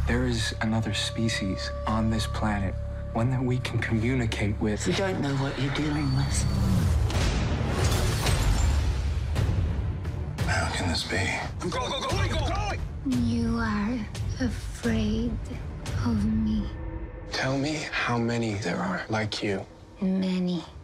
There is another species on this planet, one that we can communicate with. You don't know what you're dealing with. How can this be? Go! You are afraid of me. Tell me how many there are like you. Many.